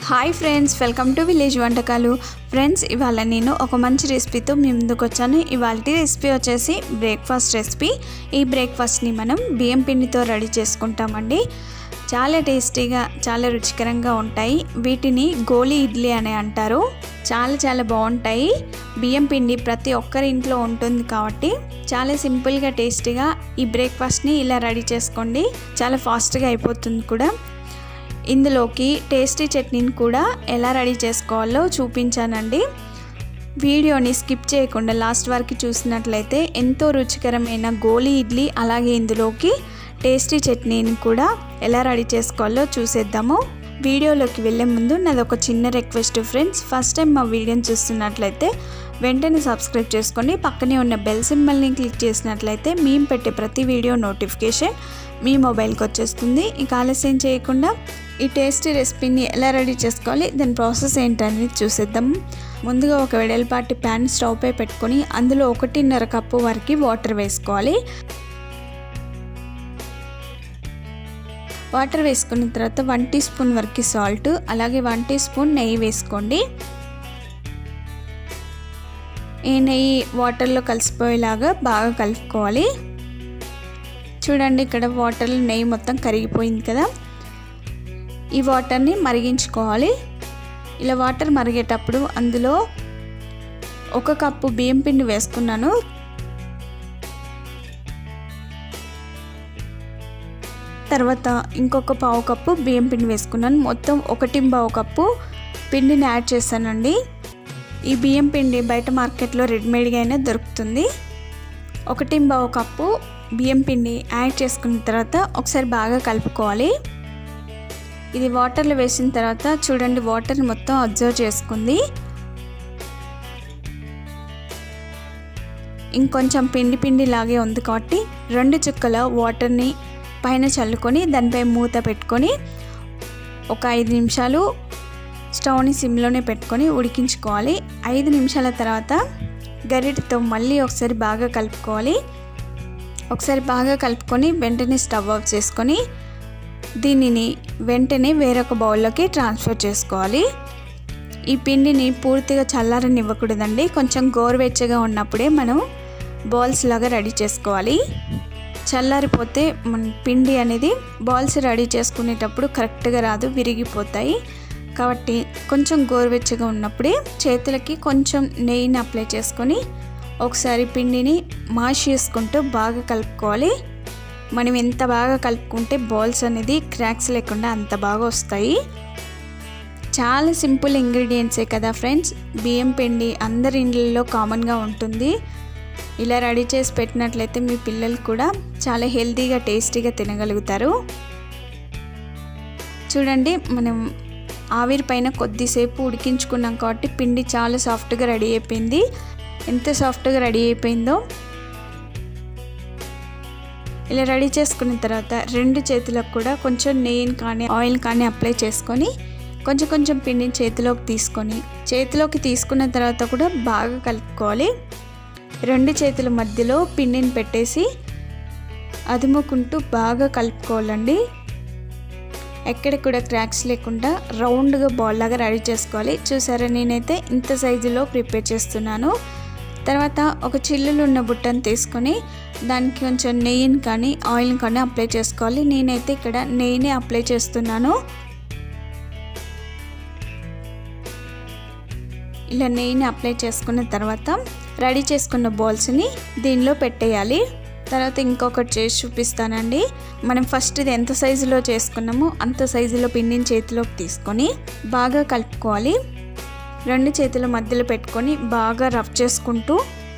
Hi friends, welcome to village వంటకాలు. Friends, ఇవాళ నేను ఒక మంచి రెసిపీతో మీ ముందుకు వచ్చాను. ఇవాళ రెసిపీ వచ్చేసి బ్రేక్ఫాస్ట్ రెసిపీ. ఈ బ్రేక్ఫాస్ట్ని మనం బియ్యం పిండితో రెడీ చేసుకుంటామండి. చాలా టేస్టీగా, చాలా రుచికరంగా ఉంటాయి. వీటిని గోలి ఇడ్లీ అని అంటారు. చాలా బాగుంటాయి. బియ్యం పిండి ప్రతి ఒక్కరి ఇంట్లో ఉంటుంది కాబట్టి చాలా సింపుల్గా టేస్టీగా ఈ బ్రేక్ఫాస్ట్ని ఇలా రెడీ చేసుకోండి. చాలా ఫాస్ట్గా అయిపోతుంది కూడా. ఇందులోకి టేస్టీ చట్నీని కూడా ఎలా రెడీ చేసుకోవాలో చూపించానండి. వీడియోని స్కిప్ చేయకుండా లాస్ట్ వరకు చూసినట్లయితే ఎంతో రుచికరమైన గోలి ఇడ్లీ, అలాగే ఇందులోకి టేస్టీ చట్నీని కూడా ఎలా రెడీ చేసుకోవాలో చూసేద్దాము. వీడియోలోకి వెళ్ళే ముందు నాది ఒక చిన్న రిక్వెస్ట్ ఫ్రెండ్స్, ఫస్ట్ టైం మా వీడియోని చూస్తున్నట్లయితే వెంటనే సబ్స్క్రైబ్ చేసుకోండి. పక్కనే ఉన్న బెల్ సింబల్ని క్లిక్ చేసినట్లయితే మేము పెట్టే ప్రతి వీడియో నోటిఫికేషన్ మీ మొబైల్కి వచ్చేస్తుంది. ఇక ఆలస్యం చేయకుండా ఈ టేస్టీ రెసిపీని ఎలా రెడీ చేసుకోవాలి, దాని ప్రాసెస్ ఏంటనేది చూసేద్దాం. ముందుగా ఒక వెడల్పాటి ప్యాన్ స్టవ్ పై పెట్టుకొని అందులో 1.5 కప్పు వరకు వాటర్ వేసుకోవాలి. వాటర్ వేసుకున్న తర్వాత 1 టీ స్పూన్ వరకు సాల్ట్, అలాగే 1 టీ స్పూన్ నెయ్యి వేసుకోండి. ఈ నెయ్యి వాటర్లో కలిసిపోయేలాగా బాగా కలుపుకోవాలి. చూడండి, ఇక్కడ వాటర్లో నెయ్యి మొత్తం కరిగిపోయింది కదా. ఈ వాటర్ని మరిగించుకోవాలి. ఇలా వాటర్ మరిగేటప్పుడు అందులో 1 కప్పు బియ్యం పిండి వేసుకున్నాను. తర్వాత ఇంకొక 1/2 కప్పు బియ్యం పిండి వేసుకున్నాను. మొత్తం 1/2 కప్పు పిండిని యాడ్ చేశానండి. ఈ బియ్యం పిండి బయట మార్కెట్లో రెడీమేడ్గా అయినా దొరుకుతుంది. 1/2 కప్పు బియ్యం పిండి యాడ్ చేసుకున్న తర్వాత ఒకసారి బాగా కలుపుకోవాలి. ఇది వాటర్లో వేసిన తర్వాత చూడండి, వాటర్ మొత్తం అబ్జర్వ్ చేసుకుంది. ఇంకొంచెం పిండి లాగే ఉంది కాబట్టి 2 చుక్కల వాటర్ని పైన చల్లుకొని దానిపై మూత పెట్టుకొని ఒక 5 నిమిషాలు స్టవ్ని సిమ్లోనే పెట్టుకొని ఉడికించుకోవాలి. 5 నిమిషాల తర్వాత గరిటెతో మళ్ళీ ఒకసారి బాగా కలుపుకోవాలి. ఒకసారి బాగా కలుపుకొని వెంటనే స్టవ్ ఆఫ్ చేసుకొని దీనిని వెంటనే వేరొక బౌల్లోకి ట్రాన్స్ఫర్ చేసుకోవాలి. ఈ పిండిని పూర్తిగా చల్లారనివ్వకూడదండి. కొంచెం గోరువెచ్చగా ఉన్నప్పుడే మనం బాల్స్ లాగా రెడీ చేసుకోవాలి. చల్లారిపోతే మన పిండి అనేది బాల్స్ రెడీ చేసుకునేటప్పుడు కరెక్ట్గా రాదు, విరిగిపోతాయి. కాబట్టి కొంచెం గోరువెచ్చగా ఉన్నప్పుడే చేతులకి కొంచెం నెయ్యిని అప్లై చేసుకొని ఒకసారి పిండిని మాష్ చేసుకుంటూ బాగా కలుపుకోవాలి. మనం ఎంత బాగా కలుపుకుంటే బాల్స్ అనేది క్రాక్స్ లేకుండా అంత బాగా వస్తాయి. చాలా సింపుల్ ఇంగ్రీడియంట్సే కదా ఫ్రెండ్స్. బియ్యం పిండి అందరి ఇండ్లలో కామన్గా ఉంటుంది. ఇలా రెడీ చేసి పెట్టినట్లయితే మీ పిల్లలు కూడా చాలా హెల్తీగా, టేస్టీగా తినగలుగుతారు. చూడండి, మనం ఆవిరి పైన కొద్దిసేపు ఉడికించుకున్నాం కాబట్టి పిండి చాలా సాఫ్ట్గా రెడీ అయిపోయింది. ఎంత సాఫ్ట్గా రెడీ అయిపోయిందో. ఇలా రెడీ చేసుకున్న తర్వాత 2 చేతులకు కూడా కొంచెం నెయ్యిని కానీ ఆయిల్ కానీ అప్లై చేసుకొని కొంచెం పిండిని చేతిలోకి తీసుకున్న తర్వాత కూడా బాగా కలుపుకోవాలి. 2 చేతుల మధ్యలో పిండిని పెట్టేసి అదుముకుంటూ బాగా కలుపుకోవాలండి. ఎక్కడ కూడా క్రాక్స్ లేకుండా రౌండ్గా బాల్ లాగా రెడీ చేసుకోవాలి. చూసారా, నేనైతే ఇంత సైజులో ప్రిపేర్ చేస్తున్నాను. తర్వాత ఒక చిల్లులు ఉన్న బుట్టను తీసుకొని దానికి కొంచెం నెయ్యిని కానీ ఆయిల్ని కానీ అప్లై చేసుకోవాలి. నేనైతే ఇక్కడ నెయ్యిని అప్లై చేస్తున్నాను. ఇలా నెయ్యిని అప్లై చేసుకున్న తర్వాత రెడీ చేసుకున్న బాల్స్ని దీనిలో పెట్టేయాలి. తర్వాత ఇంకొకటి చేసి చూపిస్తానండి. మనం ఫస్ట్ ఇది ఎంత సైజులో చేసుకున్నామో అంత సైజులో పిండిని చేతిలోకి తీసుకొని బాగా కలుపుకోవాలి. 2 చేతుల మధ్యలో పెట్టుకొని బాగా రఫ్ చేసుకుంటూ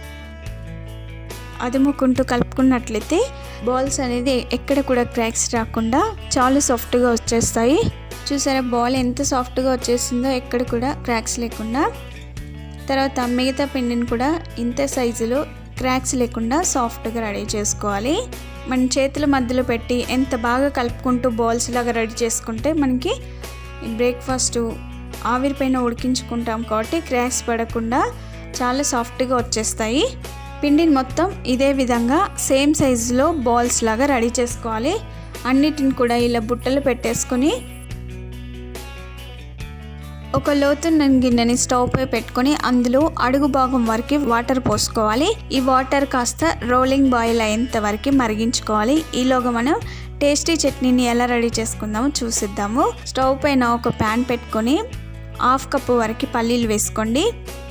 అదుముకుంటూ కలుపుకున్నట్లయితే బాల్స్ అనేది ఎక్కడ కూడా క్రాక్స్ రాకుండా చాలా సాఫ్ట్గా వచ్చేస్తాయి. చూసారా, బాల్ ఎంత సాఫ్ట్గా వచ్చేసిందో, ఎక్కడ కూడా క్రాక్స్ లేకుండా. తర్వాత మిగతా పిండిని కూడా ఇంత సైజులో క్రాక్స్ లేకుండా సాఫ్ట్గా రెడీ చేసుకోవాలి. మన చేతుల మధ్యలో పెట్టి ఎంత బాగా కలుపుకుంటూ బాల్స్ లాగా రెడీ చేసుకుంటే మనకి బ్రేక్ఫాస్ట్ ఆవిరి పైన ఉడికించుకుంటాం కాబట్టి క్రాక్స్ పడకుండా చాలా సాఫ్ట్గా వచ్చేస్తాయి. పిండిని మొత్తం ఇదే విధంగా సేమ్ సైజులో బాల్స్ లాగా రెడీ చేసుకోవాలి. అన్నిటిని కూడా ఇలా బుట్టలు పెట్టేసుకొని ఒక లోతున్న గిన్నెని స్టవ్ పై పెట్టుకొని అందులో అడుగు భాగం వరకు వాటర్ పోసుకోవాలి. ఈ వాటర్ కాస్త రోలింగ్ బాయిల్ అయ్యేంత వరకు మరిగించుకోవాలి. ఈలోగా మనం టేస్టీ చట్నీని ఎలా రెడీ చేసుకుందామో చూసిద్దాము. స్టవ్ పైన ఒక ప్యాన్ పెట్టుకొని 1/2 కప్పు వరకు పల్లీలు వేసుకోండి.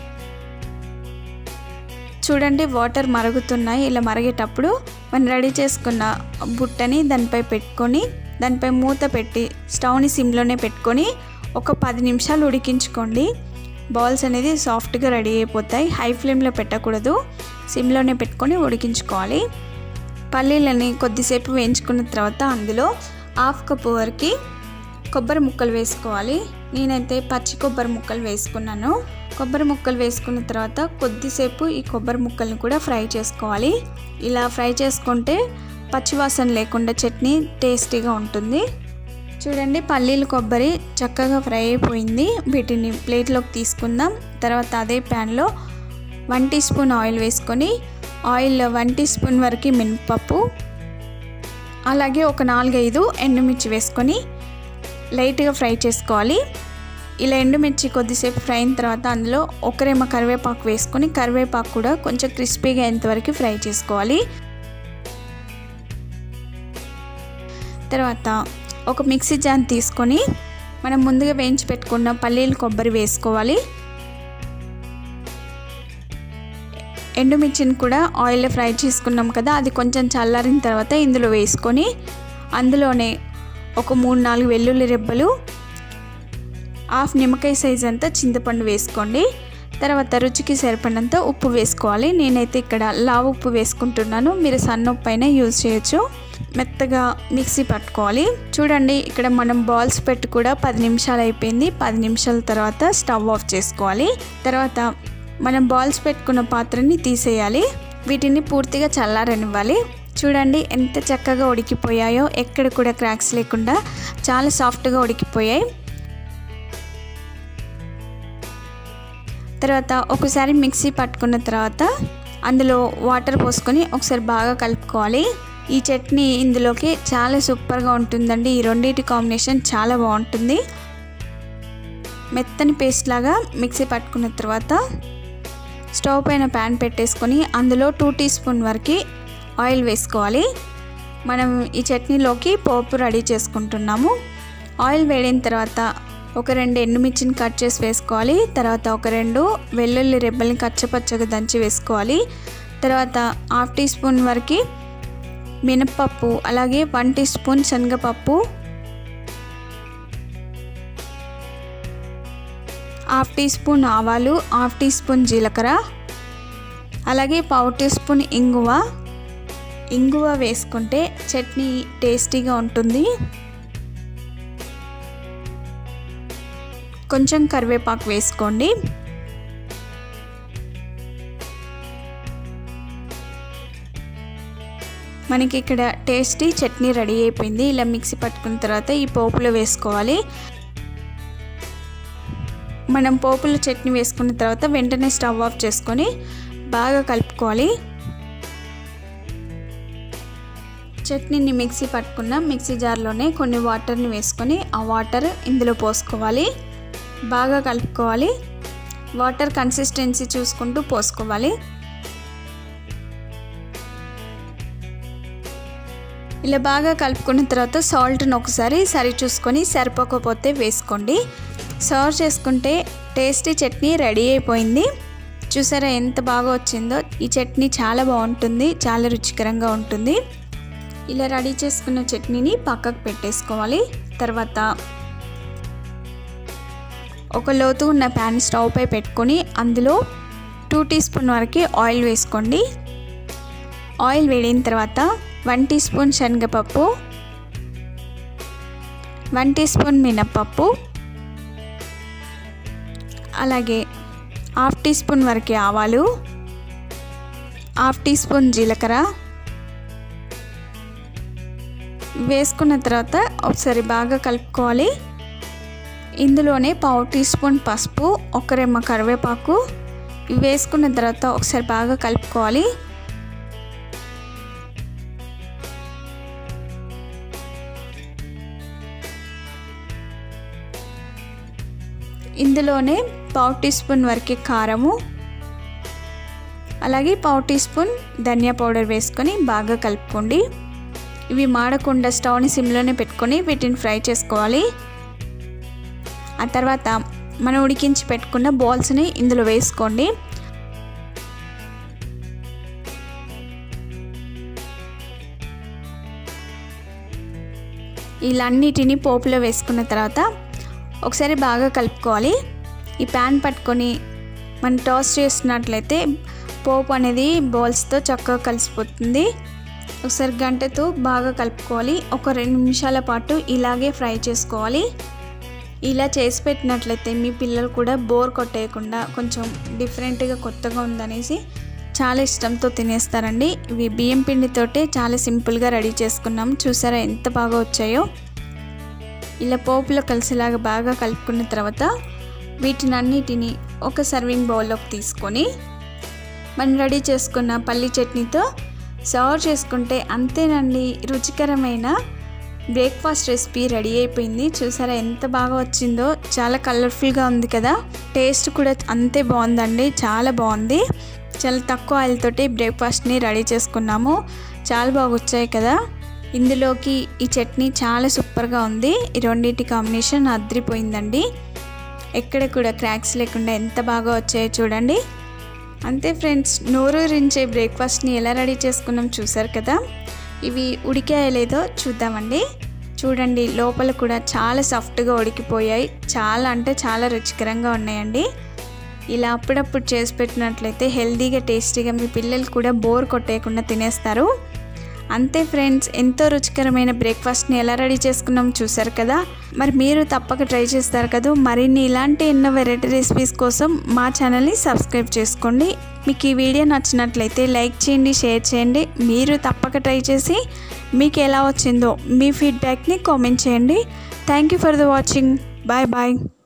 చూడండి వాటర్ మరుగుతున్నాయి. ఇలా మరిగేటప్పుడు మనం రెడీ చేసుకున్న బుట్టని దానిపై పెట్టుకొని దానిపై మూత పెట్టి స్టవ్ని సిమ్లోనే పెట్టుకొని ఒక 10 నిమిషాలు ఉడికించుకోండి. బాల్స్ అనేది సాఫ్ట్గా రెడీ అయిపోతాయి. హై ఫ్లేమ్లో పెట్టకూడదు, సిమ్లోనే పెట్టుకొని ఉడికించుకోవాలి. పల్లీలని కొద్దిసేపు వేయించుకున్న తర్వాత అందులో 1/2 కప్పు వరకు కొబ్బరి ముక్కలు వేసుకోవాలి. నేనైతే పచ్చి కొబ్బరి ముక్కలు వేసుకున్నాను. కొబ్బరి ముక్కలు వేసుకున్న తర్వాత కొద్దిసేపు ఈ కొబ్బరి ముక్కల్ని కూడా ఫ్రై చేసుకోవాలి. ఇలా ఫ్రై చేసుకుంటే పచ్చివాసన లేకుండా చట్నీ టేస్టీగా ఉంటుంది. చూడండి పల్లీలు కొబ్బరి చక్కగా ఫ్రై అయిపోయింది. వీటిని ప్లేట్లోకి తీసుకుందాం. తర్వాత అదే ప్యాన్లో 1 టీ స్పూన్ ఆయిల్ వేసుకొని ఆయిల్లో 1 టీ స్పూన్ వరకు మినపప్పు, అలాగే ఒక 4-5 ఎండుమిర్చి వేసుకొని లైట్గా ఫ్రై చేసుకోవాలి. ఇలా ఎండుమిర్చి కొద్దిసేపు ఫ్రై అయిన తర్వాత అందులో ఒక రెమ్మ కరివేపాకు వేసుకొని కరివేపాకు కూడా కొంచెం క్రిస్పీగా అయ్యేంతవరకు ఫ్రై చేసుకోవాలి. తర్వాత ఒక మిక్సీ జార్ తీసుకొని మనం ముందుగా వేయించి పెట్టుకున్న పల్లీలు కొబ్బరి వేసుకోవాలి. ఎండుమిర్చిని కూడా ఆయిల్లో ఫ్రై చేసుకున్నాం కదా, అది కొంచెం చల్లారిన తర్వాత ఇందులో వేసుకొని అందులోనే ఒక 3-4 వెల్లుల్లి రెబ్బలు, 1/2 నిమ్మకాయ సైజ్ అంతా చింతపండు వేసుకోండి. తర్వాత రుచికి సరిపడినంత ఉప్పు వేసుకోవాలి. నేనైతే ఇక్కడ లావు ఉప్పు వేసుకుంటున్నాను, మీరు సన్న ఉప్పు అయినా యూజ్ చేయొచ్చు. మెత్తగా మిక్సీ పట్టుకోవాలి. చూడండి ఇక్కడ మనం బాల్స్ పెట్టి కూడా 10 నిమిషాలు అయిపోయింది. 10 నిమిషాల తర్వాత స్టవ్ ఆఫ్ చేసుకోవాలి. తర్వాత మనం బాల్స్ పెట్టుకున్న పాత్రని తీసేయాలి. వీటిని పూర్తిగా చల్లారనివ్వాలి. చూడండి ఎంత చక్కగా ఉడికిపోయాయో, ఎక్కడ కూడా క్రాక్స్ లేకుండా చాలా సాఫ్ట్గా ఉడికిపోయాయి. తర్వాత ఒకసారి మిక్సీ పట్టుకున్న తర్వాత అందులో వాటర్ పోసుకొని ఒకసారి బాగా కలుపుకోవాలి. ఈ చట్నీ ఇందులోకి చాలా సూపర్గా ఉంటుందండి. ఈ రెండింటి కాంబినేషన్ చాలా బాగుంటుంది. మెత్తని పేస్ట్ లాగా మిక్సీ పట్టుకున్న తర్వాత స్టవ్ పైన ప్యాన్ పెట్టేసుకొని అందులో 2 టీ స్పూన్ వరకు ఆయిల్ వేసుకోవాలి. మనం ఈ చట్నీలోకి పోపు రెడీ చేసుకుంటున్నాము. ఆయిల్ వేడిన తర్వాత ఒక 2 ఎండుమిర్చిని కట్ చేసి వేసుకోవాలి. తర్వాత ఒక 2 వెల్లుల్లి రెబ్బల్ని కచ్చపచ్చగా దంచి వేసుకోవాలి. తర్వాత 1/2 టీ స్పూన్ వరకు మినపప్పు, అలాగే 1 టీ స్పూన్ శనగపప్పు, 1/2 టీ స్పూన్ ఆవాలు, 1/2 టీ స్పూన్ జీలకర్ర, అలాగే 1/4 టీ స్పూన్ ఇంగువ వేసుకుంటే చట్నీ టేస్టీగా ఉంటుంది. కొంచెం కరివేపాకు వేసుకోండి. మనకి ఇక్కడ టేస్టీ చట్నీ రెడీ అయిపోయింది. ఇలా మిక్సీ పట్టుకున్న తర్వాత ఈ పోపులో వేసుకోవాలి. మనం పోపులో చట్నీ వేసుకున్న తర్వాత వెంటనే స్టవ్ ఆఫ్ చేసుకొని బాగా కలుపుకోవాలి. చట్నీని మిక్సీ పట్టుకున్న మిక్సీ జార్లోనే కొన్ని వాటర్ని వేసుకొని ఆ వాటర్ ఇందులో పోసుకోవాలి. బాగా కలుపుకోవాలి. వాటర్ కన్సిస్టెన్సీ చూసుకుంటూ పోసుకోవాలి. ఇలా బాగా కలుపుకున్న తర్వాత సాల్ట్ని ఒకసారి సరి చూసుకొని సరిపోకపోతే వేసుకోండి. సర్వ్ చేసుకుంటే టేస్టీ చట్నీ రెడీ అయిపోయింది. చూసారా ఎంత బాగా వచ్చిందో. ఈ చట్నీ చాలా బాగుంటుంది, చాలా రుచికరంగా ఉంటుంది. ఇలా రెడీ చేసుకున్న చట్నీని పక్కకు పెట్టేసుకోవాలి. తర్వాత ఒక లోతు ఉన్న ప్యాన్ స్టవ్ పై పెట్టుకొని అందులో 2 టీ స్పూన్ వరకు ఆయిల్ వేసుకోండి. ఆయిల్ వేడిన తర్వాత 1 టీ స్పూన్ శనగపప్పు, 1 టీ స్పూన్ మినపప్పు, అలాగే 1/2 టీ స్పూన్ వరకు ఆవాలు, 1/2 టీ స్పూన్ జీలకర్ర వేసుకున్న తర్వాత ఒకసారి బాగా కలుపుకోవాలి. ఇందులోనే 1/4 టీ స్పూన్ పసుపు, ఒక రెమ్మ కరివేపాకు వేసుకున్న తర్వాత ఒకసారి బాగా కలుపుకోవాలి. ఇందులోనే పావు టీ స్పూన్ వరకు కారము, అలాగే పావు టీ స్పూన్ ధనియా పౌడర్ వేసుకొని బాగా కలుపుకోండి. ఇవి మాడకుండా స్టవ్ని సిమ్లోనే పెట్టుకొని వీటిని ఫ్రై చేసుకోవాలి. ఆ తర్వాత మనం ఉడికించి పెట్టుకున్న బాల్స్ని ఇందులో వేసుకోండి. ఇలా అన్నిటిని పోపులో వేసుకున్న తర్వాత ఒకసారి బాగా కలుపుకోవాలి. ఈ ప్యాన్ పట్టుకొని మనం టాస్ చేస్తున్నట్లయితే పోపు అనేది బాల్స్తో చక్కగా కలిసిపోతుంది. ఒకసారి గంటతో బాగా కలుపుకోవాలి. ఒక 2 నిమిషాల పాటు ఇలాగే ఫ్రై చేసుకోవాలి. ఇలా చేసి పెట్టినట్లయితే మీ పిల్లలు కూడా బోర్ కొట్టేయకుండా కొంచెం డిఫరెంట్గా కొత్తగా ఉందనేసి చాలా ఇష్టంతో తినేస్తారండి. ఇవి బియ్యం పిండితోటే చాలా సింపుల్గా రెడీ చేసుకున్నాం. చూసారా ఎంత బాగా వచ్చాయో. ఇలా పోపులో కలిసేలాగా బాగా కలుపుకున్న తర్వాత వీటిని అన్నిటిని ఒక సర్వింగ్ బౌల్లోకి తీసుకొని మనం రెడీ చేసుకున్న పల్లి చట్నీతో సర్వ్ చేసుకుంటే అంతేనండి, రుచికరమైన బ్రేక్ఫాస్ట్ రెసిపీ రెడీ అయిపోయింది. చూసారా ఎంత బాగా వచ్చిందో. చాలా కలర్ఫుల్గా ఉంది కదా. టేస్ట్ కూడా అంతే బాగుందండి, చాలా బాగుంది. చాలా తక్కువ ఆయిల్ తోటి బ్రేక్ఫాస్ట్ని రెడీ చేసుకున్నాము. చాలా బాగా వచ్చాయి కదా. ఇందులోకి ఈ చట్నీ చాలా సూపర్గా ఉంది. ఈ రెండింటి కాంబినేషన్ అదిరిపోయిందండి. ఎక్కడ కూడా క్రాక్స్ లేకుండా ఎంత బాగా వచ్చాయో చూడండి. అంతే ఫ్రెండ్స్, నోరూరించే బ్రేక్ఫాస్ట్ని ఎలా రెడీ చేసుకున్నాం చూసారు కదా. ఇవి ఉడికాయో లేదో చూద్దామండి. చూడండి, లోపల కూడా చాలా సాఫ్ట్గా ఉడికిపోయాయి. చాలా అంటే చాలా రుచికరంగా ఉన్నాయండి. ఇలా అప్పుడప్పుడు చేసి పెట్టినట్లయితే హెల్తీగా టేస్టీగా మీ పిల్లలు కూడా బోర్ కొట్టేయకుండా తినేస్తారు. అంతే ఫ్రెండ్స్, ఎంతో రుచికరమైన బ్రేక్ఫాస్ట్ని ఎలా రెడీ చేసుకున్నాం చూసారు కదా. మరి మీరు తప్పక ట్రై చేస్తారు కదా. మరిన్ని ఇలాంటి ఎన్నో వెరైటీ రెసిపీస్ కోసం మా ఛానల్ని సబ్స్క్రైబ్ చేసుకోండి. మీకు ఈ వీడియో నచ్చినట్లయితే లైక్ చేయండి, షేర్ చేయండి. మీరు తప్పక ట్రై చేసి మీకు ఎలా వచ్చిందో మీ ఫీడ్బ్యాక్ని కామెంట్ చేయండి. Thank you for the watching. Bye bye.